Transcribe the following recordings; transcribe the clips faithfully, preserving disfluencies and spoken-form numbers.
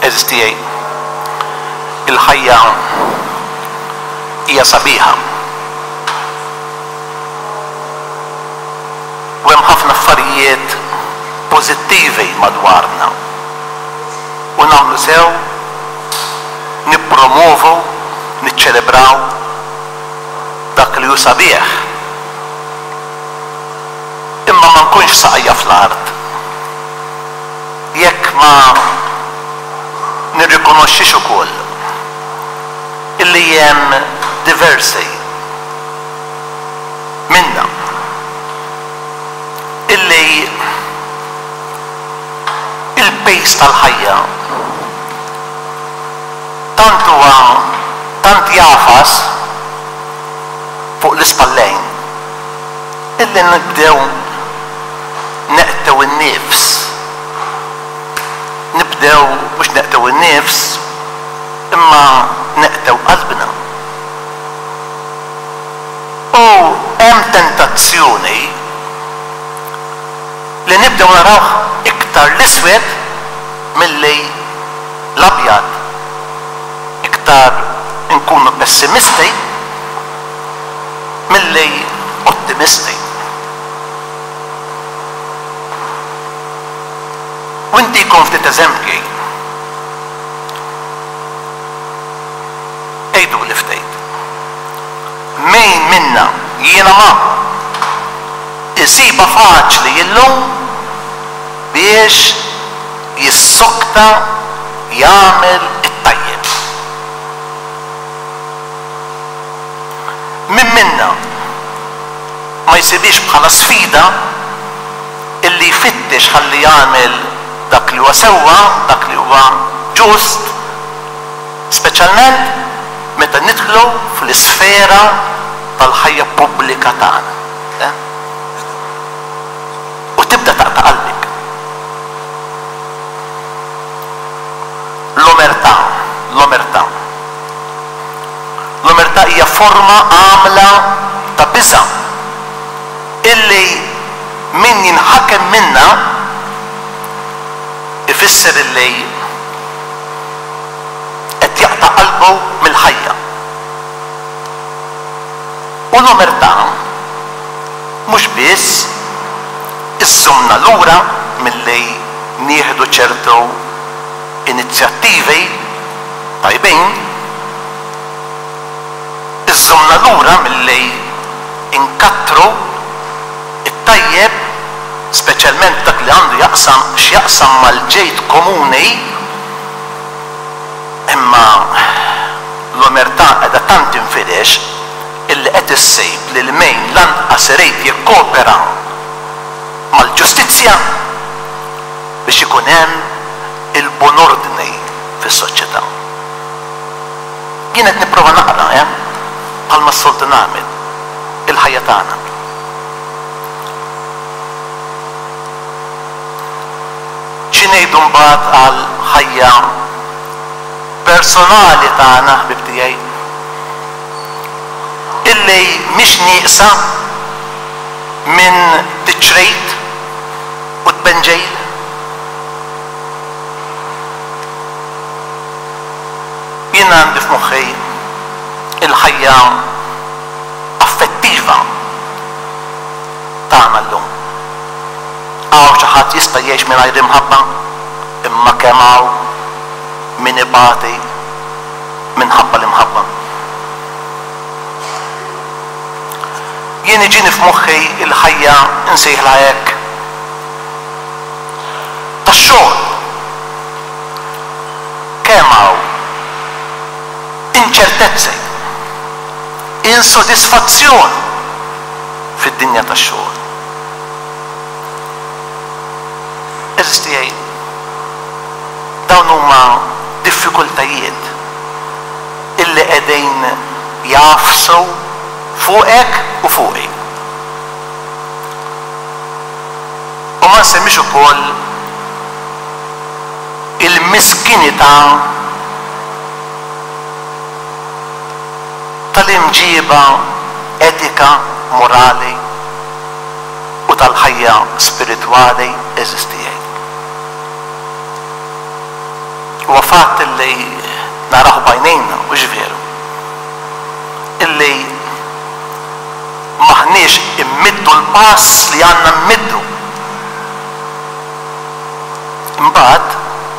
eżistijaj. Il-ħajja hija sabiħa. U hemm ħafna affarijiet pożittivi madwarna. U nagħmlu sew nippromovu, niċċelebraw dak li hu sabiħ. Imma ma nkunx saqajja fl-art jekk ma nirrikonoxxix ukoll illi hemm diversi minna illi il-pejs tal-ħajja tant huwa tant jafas fuq l-ispallejn illi nibdew neqtew in-nifs. Nibdew mhux neqtew in-nifs imma neqtew qalbna. U hemm tentazzjoni li nibdew naraw iktar l-iswed milli l-abjad. Iktar nkunu pessimisti milli ottimisti. U ntikom ftit eżempji. Ejdu li ftejt. Min minna jiena ma isiba faċli illum biex jissokta jagħmel it-tajjeb. Min minna ma jsibix bħala sfida illi jfittex ħalli jagħmel dak li huwa sewwa, dak li huwa ġust, speċjalment meta nidħlu fl-isfera tal-ħajja pubblika tagħna. U tibda taqta' qalbik. L-omertà, l-omertà. L-omertà hija forma għamla ta' biża' illi min jinħakem minna ifisser illi qed jaqta' qalbu mill-ħajja. U l-omertà mhux biss iżżommna lura milli nieħdu ċertu inizjattivi tajbin, iżżommna lura milli inkattru it-tajjeb, speċjalment dak li għandu jaqsam x'jaqsam mal-ġejt komuni. Imma l-omertà qiegħda tant infidex illi qed issejb lil min lanqas irid jikkopera mal-ġustizzja biex ikun hemm il-bunordni fis-soċjetà. Jien qed nipprova naqra eh bħalma s-soltu nagħmel il-ħajja tagħna. X'ngħidu mbagħad għal ħajja personali tagħna ħbib tiegħi illi mhix nieqsa minn tiċrejt u tbenġejl. Jien għandi f'moħħi il-ħajja affettiva tagħna llum. Għaw xi ħadd jista' jgħix mingħajr imħabba, imma kemm hawn min ibati minħabba l-imħabba. Jien iġini f'moħħi il-ħajja nsejħla hekk tax-xogħol. Kemm hawn inċertezzi, insodisfazzjon fid-dinja tax-xogħol. Eżistijaj, dawn huma diffikultajiet illi qegħdin jafsu fuqek u fuqi. U ma nsemmix ukoll il-miskinità tal-imġiba etika, morali u tal-ħajja spiritwali eżistijaj. huwa fatt illi naraħu bajnejna u ġveru. Illi maħniex immiddu l-pass li għandna mmiddu. Imbagħad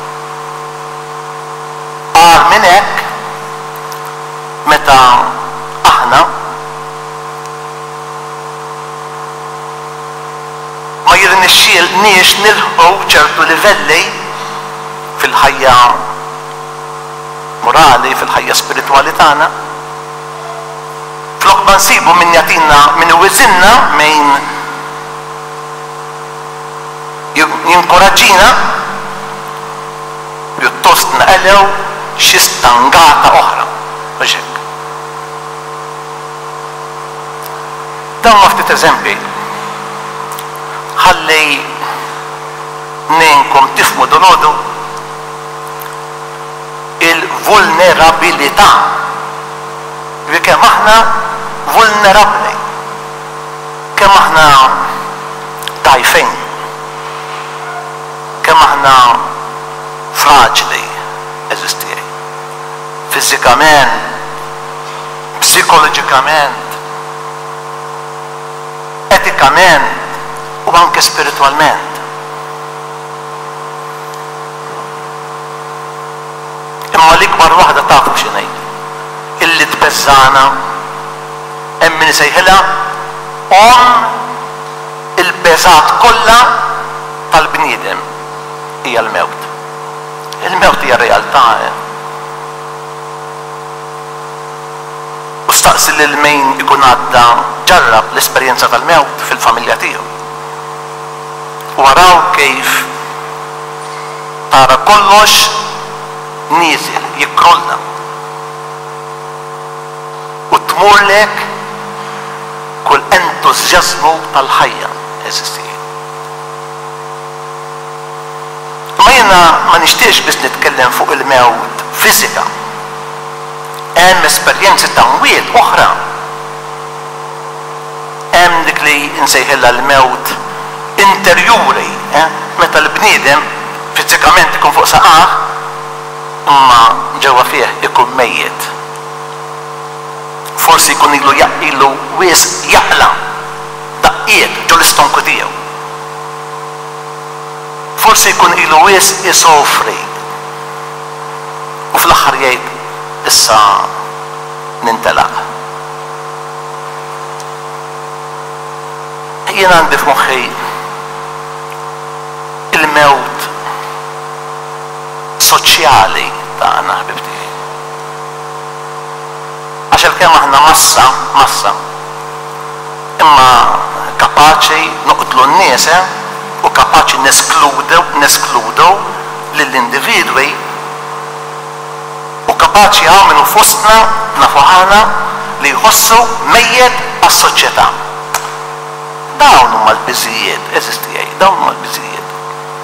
għal minn hekk meta aħna ma jirnexxielniex nilħqu ċertu livelli fil-ħajja morali, fil-ħajja spiritwali tagħna, flok ma nsibu min jagħtina min iwiżinna min jinkoraġġina, pjuttost naqelew xi stangata oħra. Mhux hekk. Dawn ma ftit eżempji ħalli ninkom tifhmu dolodu il-vulnerabilità. Kemm aħna vulnerabbli, kemm aħna dajfin, kemm aħna fraġli, eżistijaj, fiżikament, psikoloġikament, etikament u anke spiritualment. Imma l-ikbar waħda tafu x'inhi illi tbeżżana hemm min isejħilha om il-beżat kollha tal-bniedem hija l-mewt. Il-mewt hija realtà. U staqsi lil min ikun għadda ġarrab l-esperjenza tal-mewt fil-familja tiegħu. Waraw kif tara kollox nieżel, jikkrolla. U tmurlek kull entużjażmu tal-ħajja eżisti. Ma jiena ma nixtiex biss nitkellem fuq il-mewt fiżika. Hemm esperjenzi ta' mwiet oħra. Hemm dik li nsejħilha l-mewt interjuri, eh? Meta l-bniedem fiżikament ikun fuq saqah, imma ġewwa fih ikun mejjed. Forsi jkun ilu ilu wies jaqla daqqiet ġol istonku tiegħu. Forsi jkun ilu wies isofri. U fl-aħħar jgħid issa nintelaq. Jien għandi f'moħħi il-mewt soċjali tagħna ħbibti. Għax kemm aħna massa, massa, imma kapaċi noqtlu n-nies u kapaċi neskludew, neskludew lill-individwi u kapaċi għamlu fostna nafuħana li jħossu mejjed għas-soċjetà. Dawn huma l-biżijiet, eżistijaj, dawn huma l-biżijiet.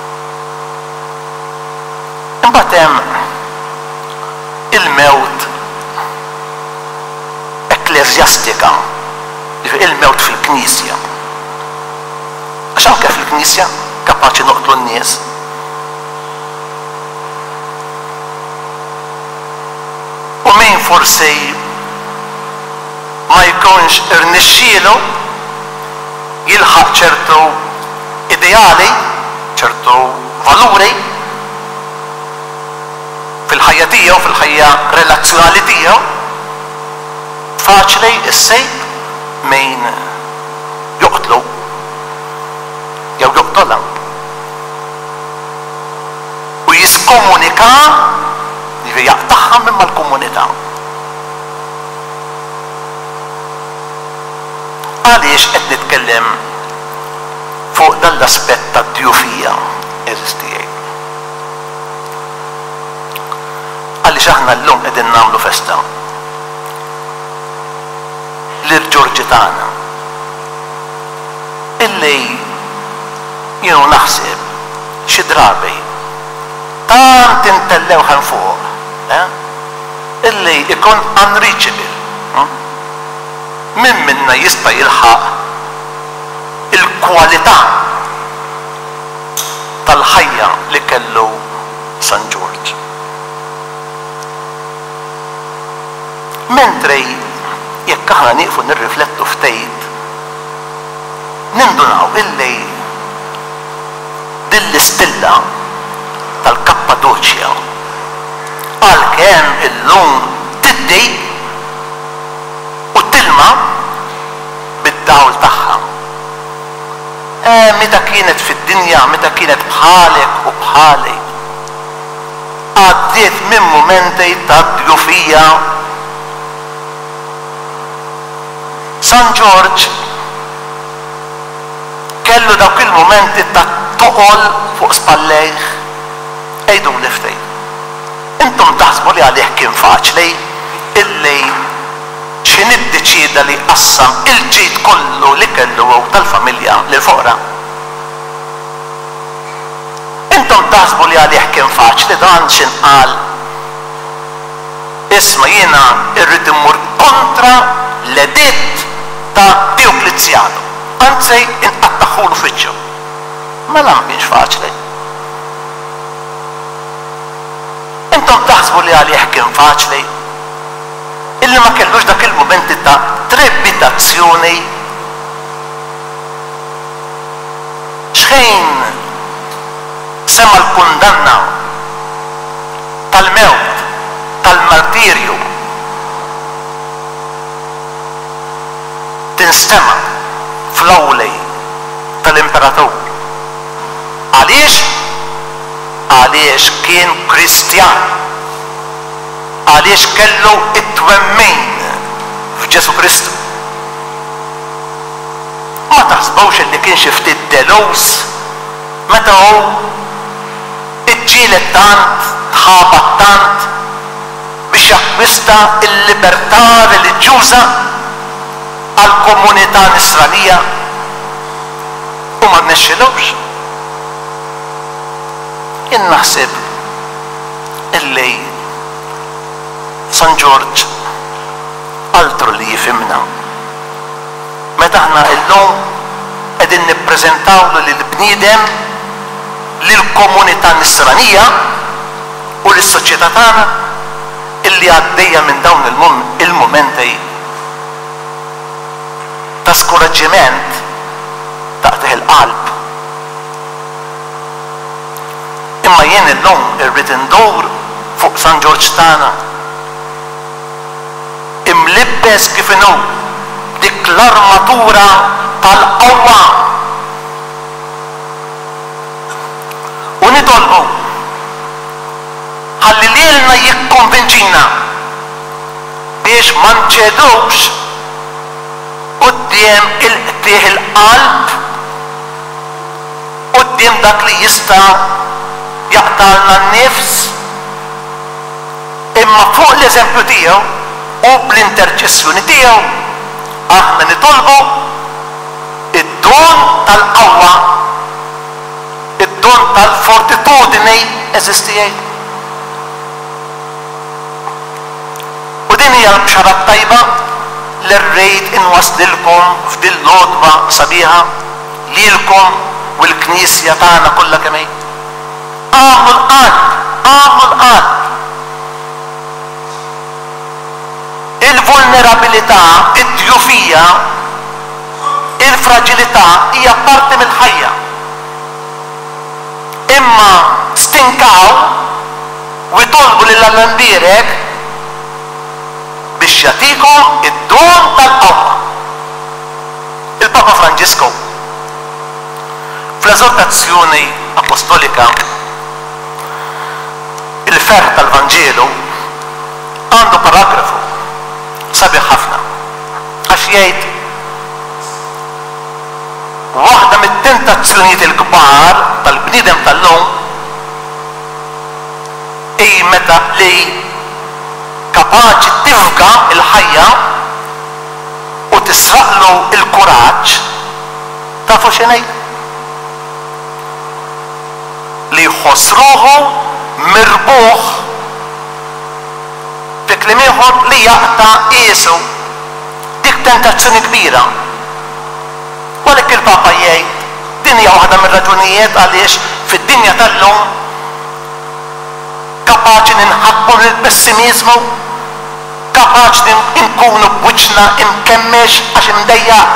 Imbagħad hemm il-mewt ekklesjastika, il-mewt fil-Knisja. Għax anke fil-Knisja kapaċi noqtlu n-nies. U min forsi ma jkunx irnexxielu jilħaq ċertu ideali, ċertu valuri fil-ħajja tiegħu, fil-ħajja relazzjonali tiegħu, faċli issejb min joqtlu jew joqtolha. U jiskomunika li jaqtaħħa minn mal-komunità. Għaliex qed nitkellem fuq dan l-aspett tad-djufija eżistijaj. Għaliex aħna llum qegħdin nagħmlu festa l-Ġorġi tagħna illi jienu naħseb xi drabi tant intellew ħan fuq, illi ikun unreachable. Min minna jista' jilħaq il-kwalità tal-ħajja li kellu San George. Mentri jekk aħna nieqfu nirriflettu ftit, nindunaw illi din l-istilla tal-Kappadoċja għalkemm illum tiddi u tilma bid-dawl tagħha. Meta kienet fid-dinja, meta kienet bħalek u bħali, għaddiet minn mumenti ta' djufija. San George kellu dawk il-momenti ta' toqol fuq spallejh. Ejdu niftej. Intom taħsbu li għalih kien faċli illi xi niddeċida li qassam il-ġid kollu li kellu tal-familja lil foqra. Intom taħsbu li għalih kien faċli dan x'inqal. Isma' jiena irrid immur kontra l-editt ta' Dioklezjanu. Anzi inqattaħħulu fiċċju. Mela ma kienx faċli. Intom taħsbu li għalih kien faċli illi ma kellux dak il-momenti ta' trebitazzjoni. Xejn sema l-kundanna tal-mewt, tal-martirju tinstema fl-awlej tal-imperatur. Għaliex? Għaliex kien Kristjan. Għaliex kellu it-twemmin f'Ġesu Kristu. Ma taħsbawx li kien xi ftit delus meta hu iġġieled tant, tħabat tant biex jakkwista l-libertà reliġjuża għall-komunità Nisranija u ma rnexxilux. Jien naħseb illi San George altru li jifimna. Meta aħna illum qegħdin nippreżentawlu lill-bniedem, lill-komunità Nisranija u lis-soċjetà tagħna illi għaddejja minn dawn il-mumenti ta' skoraġġiment taqtih il-qalb. Imma jien illum irrid indur fuq San George tagħna imlibbes kif inhu dik l-armatura tal-qawwa u nitolbu ħalli lilna jikkonvinċina biex ma nċedux quddiem il-qtieħ il-qalb, quddiem dak li jista' jaqtalna n-nifs, imma fuq l-eżempju tiegħu u bl-interċessjoni tiegħu aħna nitolbu id-don tal-qawwa, id-don tal-fortitudini eżistijaj. U din hija l-bxara tajba li rrid inwaslilkom f'din l-għodba sabiħa lilkom u l-Knisja tagħna kollha kemm hi. Għamlu l-qalb, għamlu l-qalb. Il-vulnerabilità, id-djufija, il-fragilità hija parti mill-ħajja. Imma stinkaw u jtolbu lil Allambirek biex jagħtikom id-don tal-qawwa. Il-Papa Franġisku fl-eżortazzjoni apostolika il-ferħ tal-Vanġelu għandu paragrafu sabiħ ħafna għax jgħid waħda mit-tentazzjonijiet il-kbar tal-bniedem tal-lum hi meta li kapaċi tifga il-ħajja u tisraqlu il-kuraġġ. Tafu x'inhi? Li jħossruhu mirbuħ fi kliem ieħor li jaqta' qisu dik tentazzjoni kbira. U għalhekk il-Papa jgħid din hija waħda mir-raġunijiet għaliex fid-dinja tal-lum kapaċi ninħabbu lill-pessimizmu, kapaċi nkunu b'wiċċna imkemmex għax imdejjaq.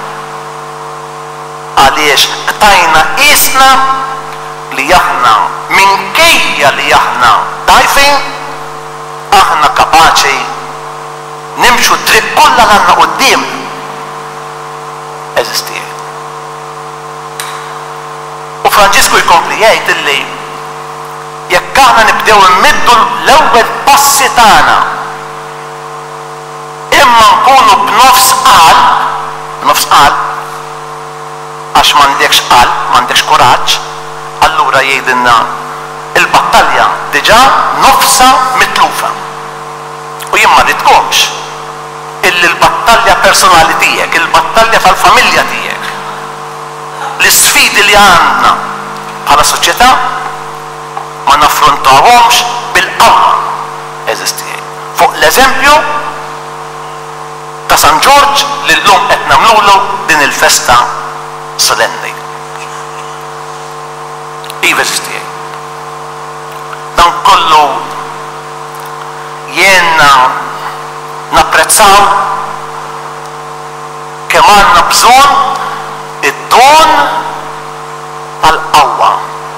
Għaliex tajna isna li aħna minkejja li aħna dajfin aħna kapaċi nimxu triq kollha l għandna quddiem. Eżisti. U Franġisku jkompli jgħid illi jekk aħna nibdew immiddu l-ewwel passi tagħna imma nkunu b'nofs qalb, b'nofs qalb għax m'għandekx qalb, m'għandekx kuraġġ, allura jgħidilna il-battalja diġà nofsa mitlufa. U jien ma ridkomx illi l-battalja personali tiegħek, il-battalja tal-familja tiegħek, l-isfidi li għandna bħala soċjetà ma naffrontawhomx bil-qawwa. Eżisti. Fuq l-eżempju ta' San Ġorġ li llum qed nagħmluhu din il-festa solenni. Iva eżisti. Dan kollu jenna napprezzaw kemm għandna bżonn id-don tal-qawwa.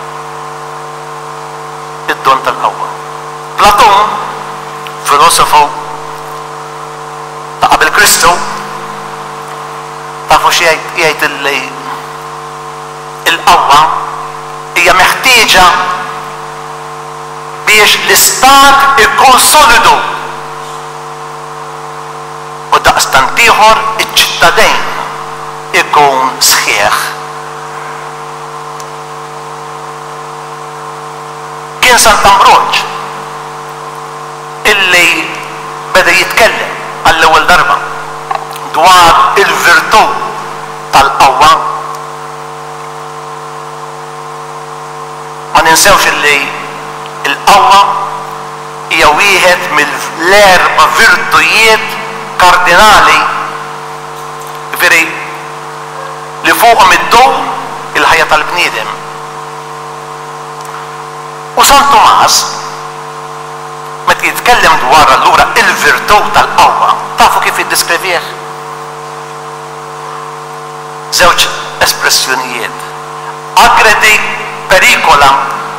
Id-don tal-qawwa. Platon, filosofu ta' qabel Kristu, tafu xi jgħid illi il-qawwa hija meħtieġa biex l-istat ikun solidu u daqstant ieħor iċ-ċittadin ikun sħiħ. Kien Sant'Ambroġ illi beda jitkellem għall-ewwel darba dwar il-virtù tal-qawwa. Ma ninsewx illi il-qawwa hija wieħed mill-erba' virtujiet kardinali veri li fuqhom id-dum il-ħajja tal-bniedem. U San Tomas meta jitkellem dwar allura il-virtù tal-qawwa, tafu kif jiddiskrivih? Żewġ espressjonijiet. Agredi perikola.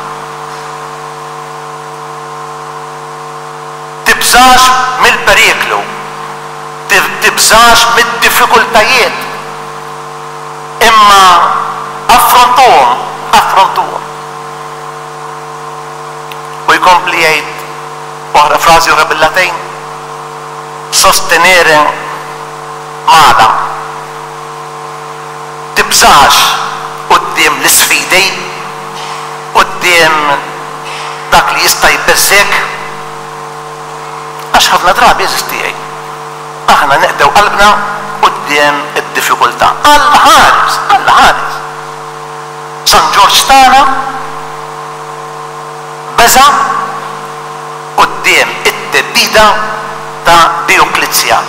Tibżax mill-periklu. Tibżax mid-diffikultajiet. Imma affrontuhom, affrontuhom. U jkompli jgħid oħra frażi oħra bil-Latin, sostenere mala. Tibżax quddiem l-isfidi, quddiem dak li jista' jbeżżek, għax ħafna drabi jeżisti aħna neqdew qalbna quddiem id-diffikultà. Alla ħares, alla ħares. San Ġorġ tagħna beża quddiem it-teddida ta' Dioklizjan.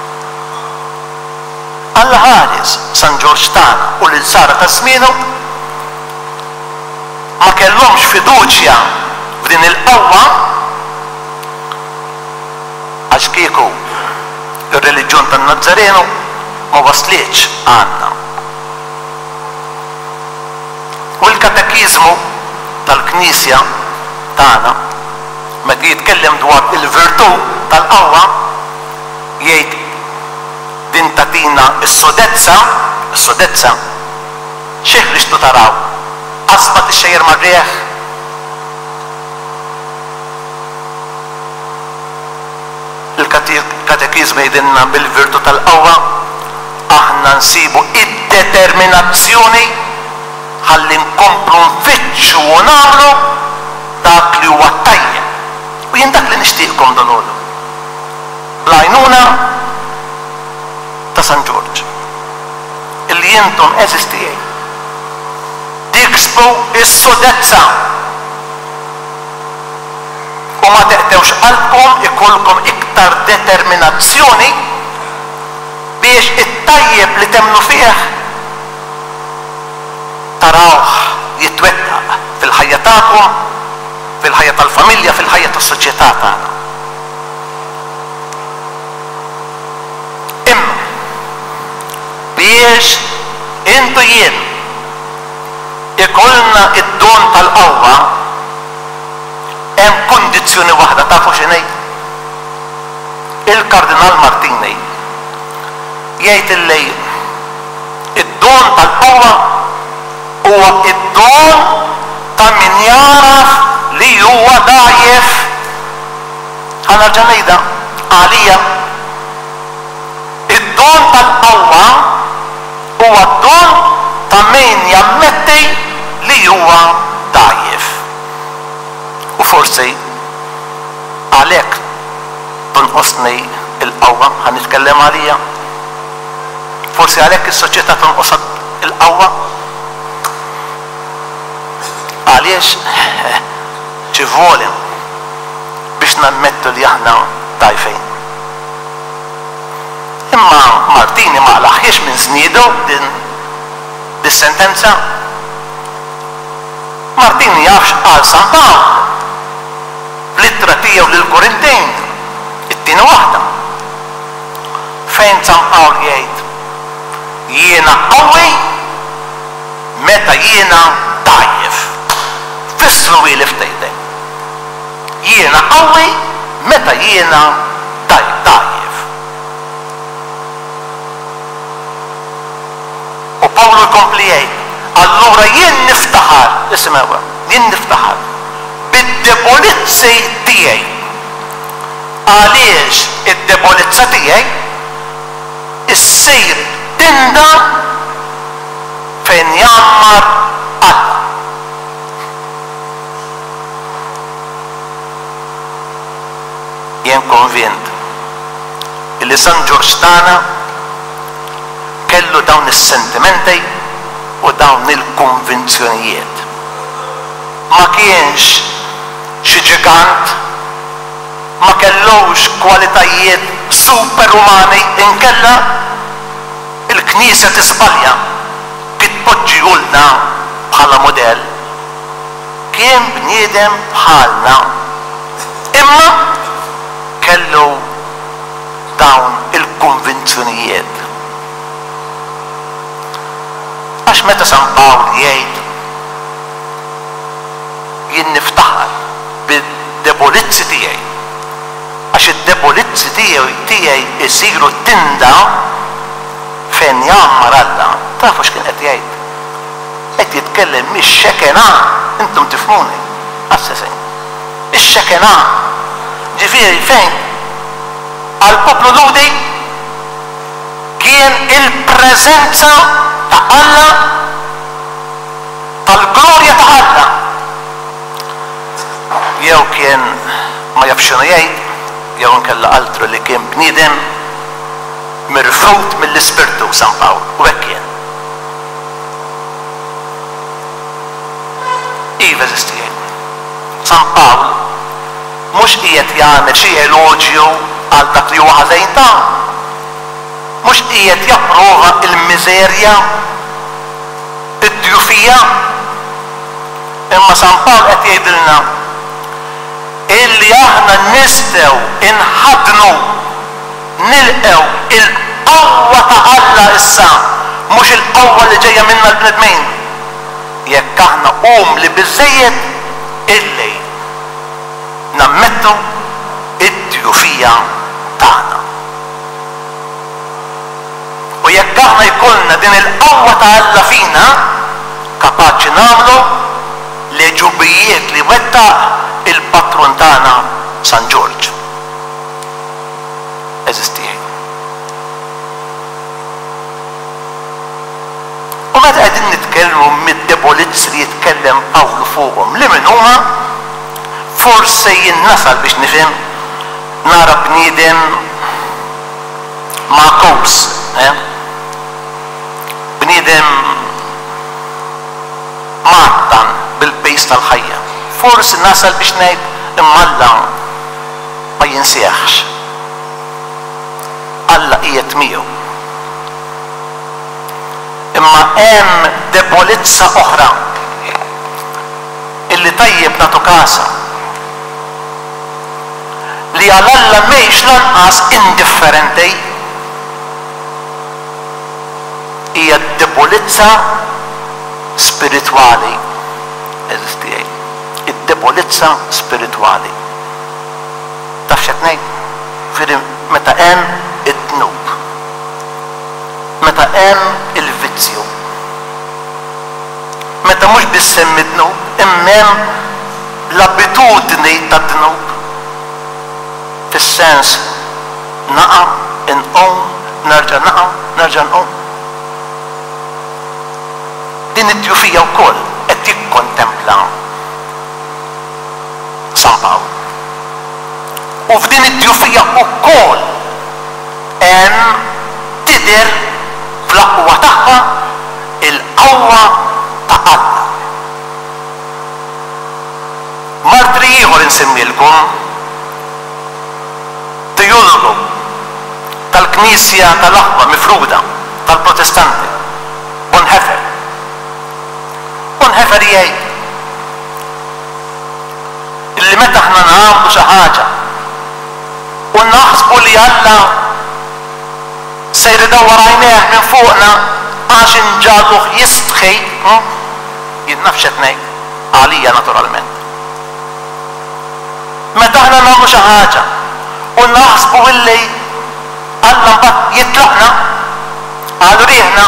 Alla ħares San Ġorġ tagħna u lil sara ta' żmienu ma kellhomx fiduċja f'din il-qawwa għax kieku ir-reliġjon tan-Nazzarenu ma waslitx għandna. U l-katekizmu tal-Knisja tagħna meta jitkellem dwar il-virtù tal-qawwa jgħid din tatina s-sodezza, s-sodezza, xieħ li xtu taraw, asbat ix-xejjer mar-rieħ. Il-katekizmu jgħidilna bil-virtù tal-qawwa aħna nsibu id-determinazzjoni ħalli nkomplu nfittxu u nagħmlu dak li huwa tajjeb. U jien dak li nixtieqkom dolodu. Bl-għajnuna ta' San Ġorġ illi jintom eżistijaj tiksbu is-sodezza u ma teqtewx qalbkom ikollkom iktar determinazzjoni biex it-tajjeb li temnu fih tarawh jitwettaq fil-ħajja tagħkom, fil-ħajja tal-familja, fil-ħajja tas-soċjetà tagħna. biex intu jien ikollna id-don tal-qawwa hemm kundizzjoni waħda tafu x'inhi? Il-Kardinal Martini jgħid illi id-don tal-qawwa huwa id-don ta' min jaraf li huwa dgħajef. Ħanerġa' ngħidha għalija id-don tal-qawwa huwa d-don ta' min jammetti li huwa dgħajef. U forsi għalhekk tonqosni il-qawwa, ħan nitkellem għalija. Forsi għalhekk is-soċjetà tonqos il-qawwa. Għaliex ċi voli biex nammettu li aħna dgħajfin. Imma Martini ma laħħiex minn żniedu din dis-sentenza. Martini jafx qal San Pawl fl-ittra tiegħu lill-Korintin it-tieni waħda fejn San Pawl jgħid jiena qawwi meta jiena dgħajef. Fissru ili f'tejdej. Jiena qawwi meta jiena dgħajef. U Pawlu jkompli jgħid, allura jien niftaħar, isimgħu, jien niftaħar bid-debolizzi tiegħi. Għaliex id-debolizza tiegħi issir tinda fejn jammar Alla. Jien konvint li San Ġorġ tagħna kellu dawn is-sentimenti u dawn il-konvinzjonijiet. Ma kienx xi ġigant, ma kellux kwalitajiet superumani, inkella il-Knisja tisbalja kitpoġġi ulna bħala modell. Kien bniedem bħalna, imma kellu dawn il-konvinzjonijiet. Għax meta San Pawl jgħid jien niftaħar bid-debolizzi tiegħi, għax id-debolizzi tiegħi isiru tinda fejn jammar Alla. Tafu x'kien qed jgħid? Qed jitkellem mix-xekena, intom tifhmuni, assessin. Ix-xekena. Ġifieri fejn? Għall-poplu Ludi kien il-preżenza ta' Alla, tal-glorja ta' Alla. Jew kien ma jafx x'inhu jgħid, jew inkella altru li kien bniedem mirfut mill-Ispirtu San Pawl, u hekk kien. Iva eżisti jgħid. San Pawl mhux qiegħed jagħmel xi eloġju għal dak li huwa ħażin ta'. Mhux qiegħed japprova il-miżerja, id-djufija. Imma San Pawl qed jgħidilna illi aħna nistgħu inħadnu nilqew il-qawwa ta' Alla issa, mhux il-qawwa li ġejja minna l-bnedmin. Jekk aħna umli biżżejjed illi nammettu id-djufija tagħna. U jekk aħna jkollna din il-qawwa ta' Alla fina, kapaċi nagħmlu l-eġubijiet li wettaq il-patrun tagħna San Ġorġ. Eżisti. U meta qegħdin nitkellmu mid-debolizzi li jitkellem Pawlu fuqhom, li min huma forsi jien nasal biex nifhem nara bniedem ma' kobs, eh? Bniedem mattan bil-pejs tal-ħajja. Forsi nasal biex ngħid imma Alla ma jinsieħx. Alla qiegħed miegħu. Imma hemm debolizza oħra illi tajjeb nagħtu kasha li għal Alla mhijiex lanqas indifferenti. hija d-debolizza spiritwali. Eżistijaj. Id-debolizza spiritwali. Taf x'qed ngħid? Firri meta hemm id-dnub. Meta hemm il-vizzju. Meta mhux biss hemm id-dnub, imma hemm l-abitudni tad-dnub. Fis-sens naqa' inqum, nerġa' naqa', nerġa' nqum. Din id-djufija wkoll qed jikkontempla San Pawl. U f'din id-djufija wkoll hemm tidher fl-aqwa tagħha il-qawwa ta' Alla. Martri ieħor insemmilkom teologu tal-Knisja tal-Aħwa Mifruda tal-Protestanti, Bonhoeffer. Bonhoeffer jgħid illi meta aħna nagħmlu xi ħaġa u naħsbu li Alla se jridawwar għajnejh minn fuqna għax inġaluh jistħi, jien naf x'qed ngħid, għalija naturalment. Meta aħna nagħmlu xi ħaġa u naħsbu illi Alla mbagħad jitlaqna għal rieħna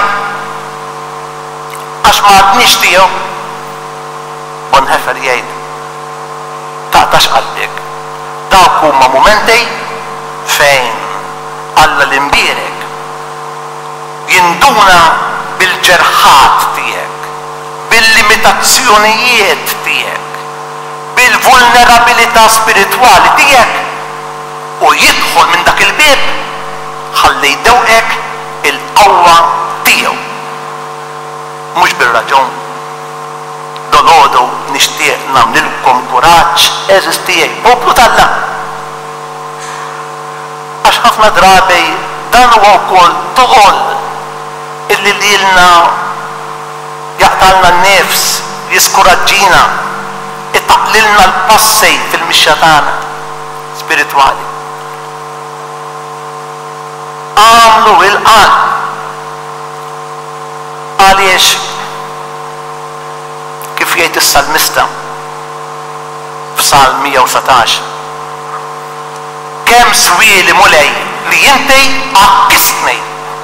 għax ma għadniex tiegħu. Bonhoeffer jgħid taqtax qalbek. Dawk huma mumenti fejn Alla l-imbierek jinduna bil-ġerħat tiegħek, bil-limitazzjonijiet tiegħek, bil-vulnerabilità spiritwali tiegħek u jidħol minn dak il-bib ħalli jdewqek il-qawwa tiegħu. Mhux bir-raġun. Dolodu nixtieq nagħmlilkom kuraġġ eżistijaj, poplu tal-Alla. Għax ħafna drabi dan huwa wkoll toqol illi lilna jaqtalna n-nefs, jiskuraġġina, itaqlilna l-passi fil-mixja tagħna spiritwali. Għamlu il-qalb. Għaliex kif jgħid is-salmista f'Salm mija u satax. Kemm swieli mulej li inti għakkistni.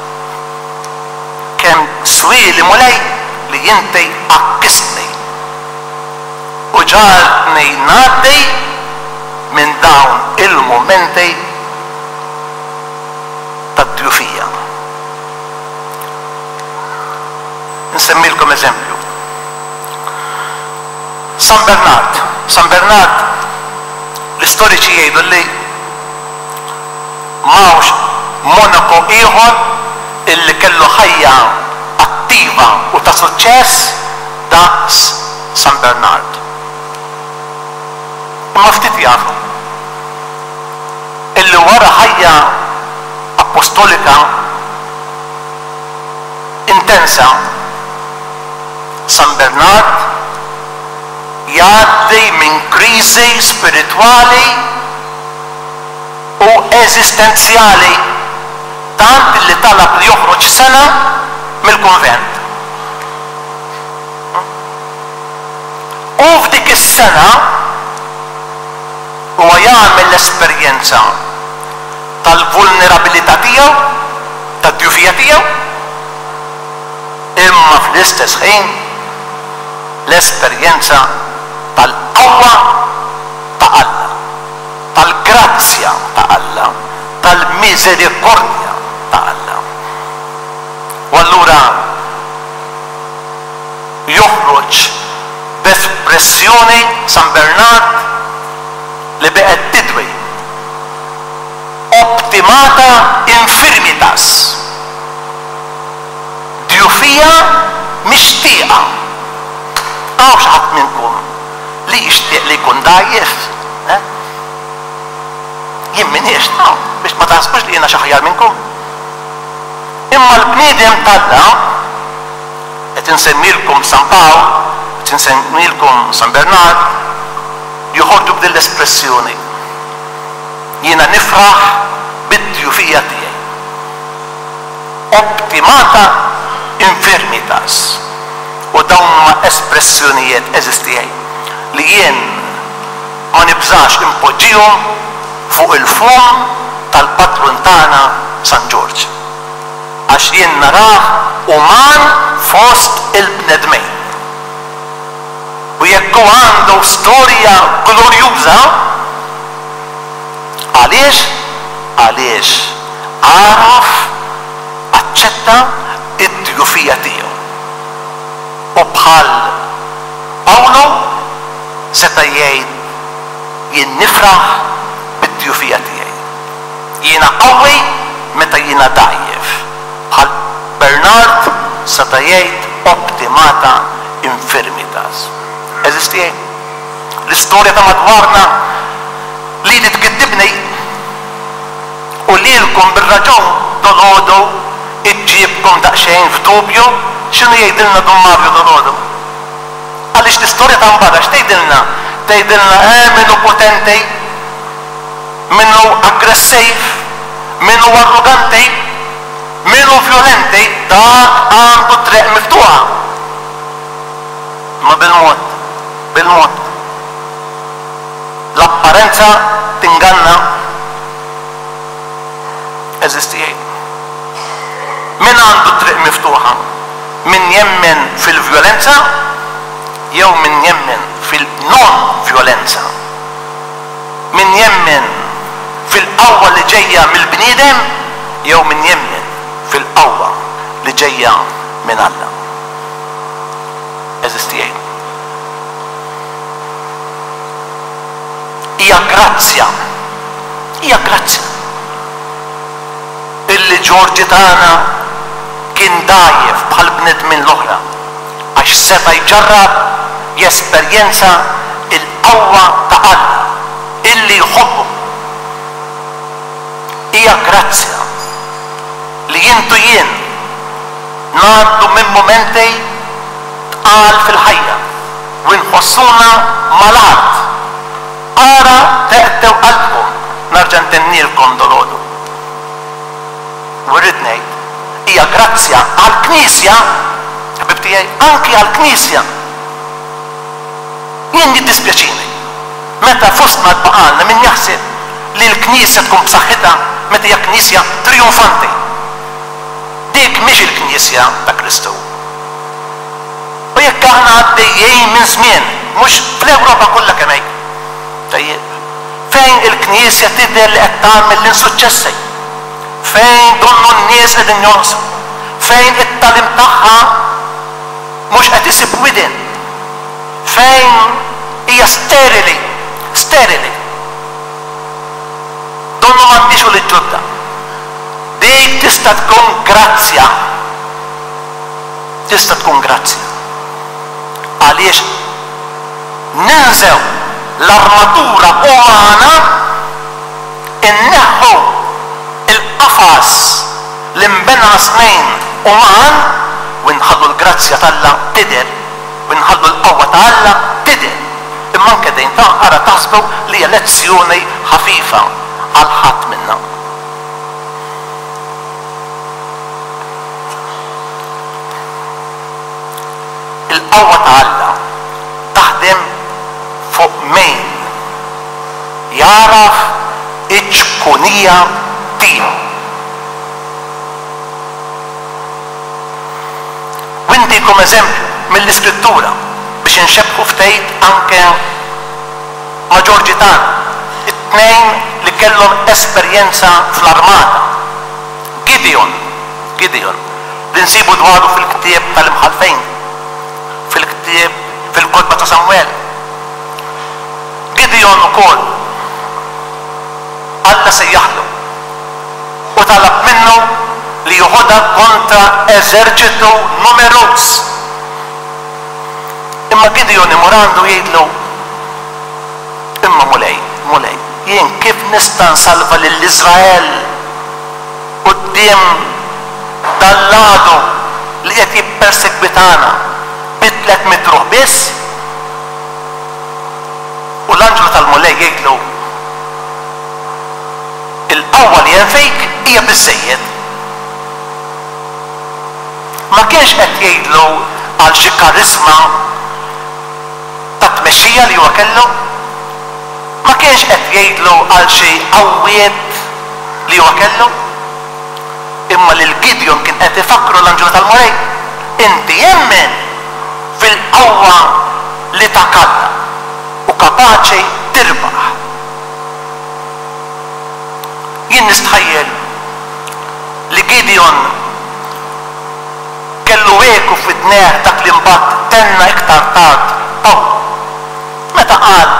Kemm swieli mulej li inti għakkistni. U ġalni ngħaddi minn dawn il-momenti tad-djufija. Nsemmilkom eżempju. San Bernard. San Bernard, l-istoriċi jgħidu li mawx monaco ieħor illi kellu ħajja attiva u ta' suċċess daqs San Bernard. Imma ftit jafu illi wara ħajja apostolika intensa San Bernard jgħaddi minn kriżi spiritwali u eżistenzjali tant li talab li joħroġ sena mill-konvent. U f'dik is-sena huwa jagħmel l-esperjenza tal-vulnerabilità tiegħu, tad-djufija tiegħu, imma fl-istess ħin l-esperjenza tal-qawwa ta' Alla, tal-grazzja ta' Alla, tal-miserikordja ta' Alla. U allura joħroġ b'espressjoni San Bernard li beqgħet tidwi optimata infirmitas, djufija mixtieqa. Għaw xaħat minnkum li jixtieq li jkun dajjef. Jien minniex naw biex ma taħsbux li jiena xi ħjar minnkom. Imma l-bniedem tal-Alla qed insemmilkom San Pawl, qed insemmilkom San Bernard, joħorġu b'din l-espressjoni. Jiena nifraħ bid-djufija tiegħi. Optimata infirmitas. U dawn ma espressjonijiet eżistijaj li jien ma nibżax impoġġihom fuq il-fum tal-patrun tagħna San Ġorġ. Għax jien narah uman fost il-bnedmejn. U jekk hu għandu storja glorjuża, għaliex? Għaliex għaraf aċċetta id-djufija tiegħu. U bħal Pawlo seta' jgħid jien nifraħ bid-djufija tiegħi. Jiena qawwi meta jiena dgħajjef. Bħal Bernard seta' jgħid optimata infirmitas. Eżisti l-istorja ta' madwarna li li tgiddibni u li l-kum bil-raġun dolodu iġġibkom daqxejn f'dubju x'inhu jgħidilna Don Mario dolodu. Għaliex l-istorja ta' mbarra x'tgħidilna? Tgħidilna eh minnu potenti, minnu aggressiv, minnu arroganti, minnu violenti, dak għandu triq miftuħa. Ma bil-mod, bil-mod. L-apparenza tinganna. Eżistijaj. Min għandu triq miftuħa? Min jemmen fil-violenza jew min jemmen fil-non-violenza? Min jemmen fil-qawwa li ġejja mill-bniedem jew min jemmen fil-qawwa li ġejja minn Alla? Eżistijaj. Hija grazzja. Hija grazzja. Illi Ġorġi tagħna kien dajjef bħal bnedmin l-oħra għax seta' jġarrab jesperjenza il-qawwa ta' Alla illi jħobbu. Hija grazzja li jintu jien ngħaddu minn momenti tqal fil-ħajja u nħossuna malad. Ara teqtew qalbkom narġa' ntennilkom dolodu. U rrid ngħid hija grazzja għall-Knisja, ħbib tiegħi, anki għall-Knisja. Jien jiddispjaċini meta fostna tbaqalna min jaħseb li l-Knisja tkun b'saħħitha meta hija Knisja trionfanti. Dik mhix il-Knisja ta' Kristu. U jekk aħna għaddejjejn minn żmien, mhux fl-Ewropa kollha kemm hekk. Fejn il-Knisja tidher li qed tagħmel l-insuċċessi, fejn donnu n-nies qegħdin jonqsu, fejn it-talim tagħha mhux qed isib widien, fejn hija sterili, sterili. Donnu m'għandix u li ġodda. Dik tista' tkun grazzja. Tista' tkun grazzja. Għaliex ninsew l-armatura umana inneħħu il-qafas li nbena snejn uman u nħallu l-grazzja tal-Alla tidher u nħallu l-qawwa ta' Alla tidher. Imma anke dejn ta' ara taħsbu li hija lezzjoni ħafifa għal ħadd minnha. Il-qawwa ta' Alla taħdem fuq min jaraf iċ-ċkunija tiegħu. Windikom eżempju mill-Iskrittura biex inxebbħu ftit anke ma' Ġorġi tagħna, it-tnejn li kellhom esperjenza fl-armata. Gideon, Gideon, li nsibu dwaru fil-ktieb tal-imħalfejn, fil-ktieb fil-kotba ta' Samwel. Gideon ukoll Alla sejjaħlu u talab minnu li joħodha kontra eżerċitu numerus. Imma Gideon imurandu jgħidlu imma mulej, mulej, jien kif nista' nsalva lill-Iżrael quddiem dal-ladu li qed jippersegwitana bi tliet mitruħ biss? U l-anġlu tal-mulej jgħidlu il-qawwa li hemm fik hija biżżejjed. Ma ma kienx qed jgħidlu għal xi karisma ta' tmexxija li huwa kellu, ma kienx qed jgħidlu għal xi qawwiet li huwa kellu, imma lil Gideon kien qed ifakru l-anġlu tal-Murej, inti jemmen fil-qawwa li takalla u kapaċi tirbaħ. Jien nistħajjel li Gideon kellu eku fid-dneħ dak li mbagħad tenna iktar tard Pawl. Meta qal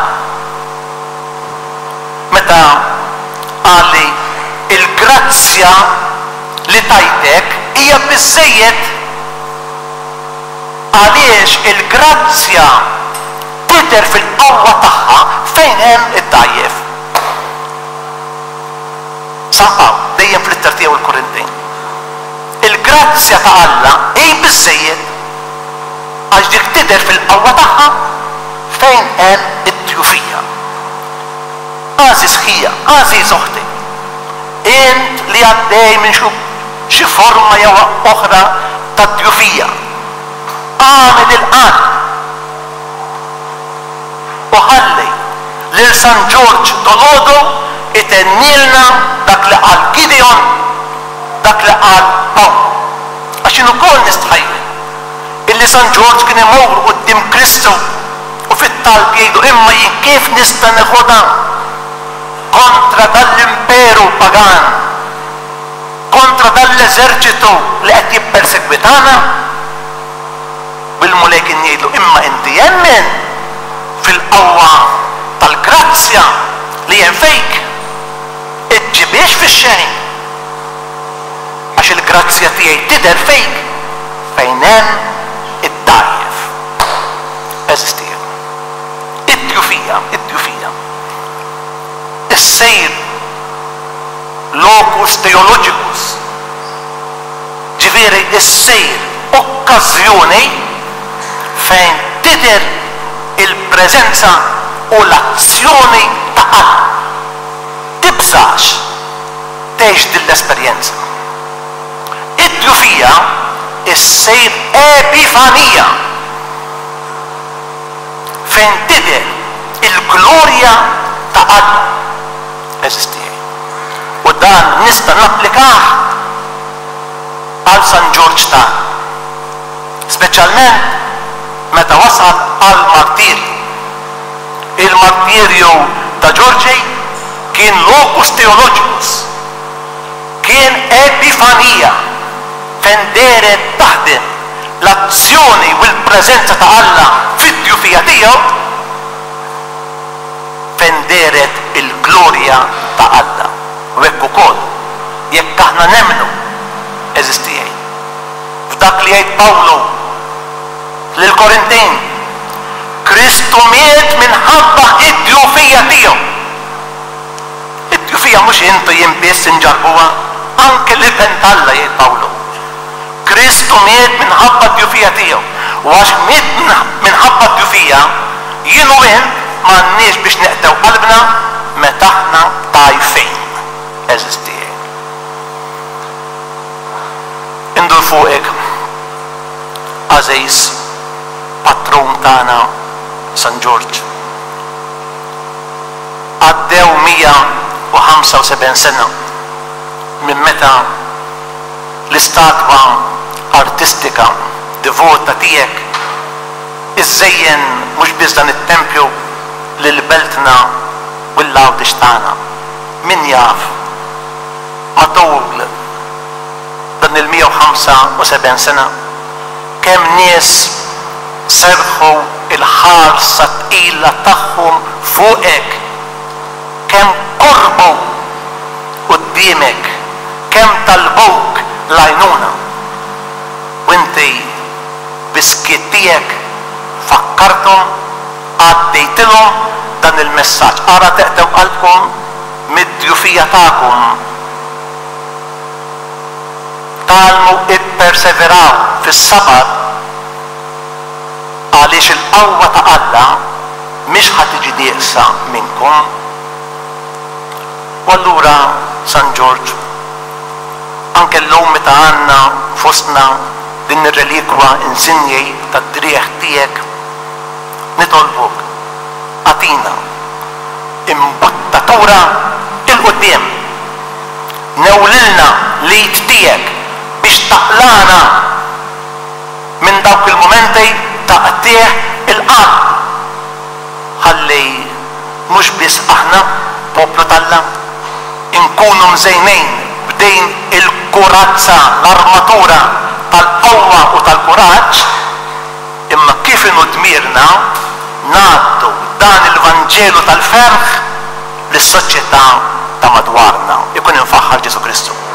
meta qal li il-grazzja li tajtek hija biżżejjed għaliex il-grazzja tidher fil-qawwa tagħha fejn hemm id-dajjef. San Pawl dejjem fl-ittar tiegħu l-Korintin. Il-grazzja ta' Alla hi biżżejjed għax dik tidher fil-qawwa tagħha fejn hemm id-djufija. Għażiż ħija, għażiż oħti, int li għaddej minn xi forma jew oħra ta' djufija, għamel il-qalb u ħalli lil San Ġorġ dolodu itennilna dak li qal Gideon, dak li qal Pawl. Għax jien ukoll nistħajjel illi San Ġorġ kien imur quddiem Kristu u fit-talb jgħidu imma jien kif nista' nieħodha kontra dal-imperu pagan, kontra dal-eżerċitu li qed jippersegwitana. Bil-mulej kien jgħidu imma inti jemmen fil-qawwa tal-grazzja li hemm fejk, iġġibiex fix-xejn għax il-grazzja tiegħi tidher fejk fejn hemm id-dajjef. Eżistija. Id-djufija, id-djufija. Is-sejr locus theologicus, ġifieri is-sejr okkażjoni fejn tidher il-preżenza u l-azzjoni ta' Alla. Tibżax tgħix din l-esperjenza. Id-djufija is-sejr epifanija fejn tidher il-glorja ta' Alla. Eżistija. U dan nista' napplikah għal San Ġorġ tagħna. Speċjalment meta wasal għal martirju. Il-martirju ta' Ġorġi kien locus theologicus, kien epifanija fejn deret taħdem l-azzjoni u l-preżenza ta' Alla fid-djufija tiegħu, fejn deret il-glorja ta' Alla. U hekk ukoll jekk aħna nemmnu eżistijaj f'dak li jgħid Pawlu lil Korintin, Kristu miet minħabba id-djufija tiegħu. Id-djufija mhux intu jien biss inġarbuha, anke li bent Alla jgħid Pawlu. Kristu miet minħabba d-djufija tiegħu. U għax miet minħabba d-djufija, jien u int m'għandniex biex neqdew qalbna meta aħna tajfin. Eżistijaj. Indur fuqek għażejs patron tagħna San Ġorġ. Għaddew mija u ħamsa u sebgħin sena minn meta l-istatwa artistika devota tiegħek iżżejjen mhux biss dan it-tempju lil beltna u l-lawdix tagħna. Min jaf matul dan il-mija u ħamsa u sebgħin sena kemm nies serħu il-ħarsa tqila tagħhom fuqek, kemm korbu quddiemek, kemm talbuk l-għajnuna. U inti biskiet tiegħek fakkarthom, għaddejtilhom dan il-messaġġ. Ara teqtew qalbkom mid-djufija tagħkom. Talmu ipperseveraw fis-sabar għaliex il-qawwa ta' Alla mhix ħadd tiġi dieqsa minnkom. U allura San Ġorġ, anke llum meta għandna fostna din ir-relikwa insinjej tad-drieħ tiegħek nitolbuk għatina imbuttatura il-qudiem. Newlilna l-id tiegħek biex taqlana minn dawk il-momenti ta' qtieħ il-qalb. Ħalli mhux biss aħna poplu tal-Alla inkunu mżejnejn b'dejn il-kurazza, l-armatura tal-qawwa u tal-kuraġġ, imma kif inhu dmirna ngħaddu dan il-Vanġelu tal-ferħ lis-soċjetà ta' madwarna. Ikun infaħħar Ġesu Kristu.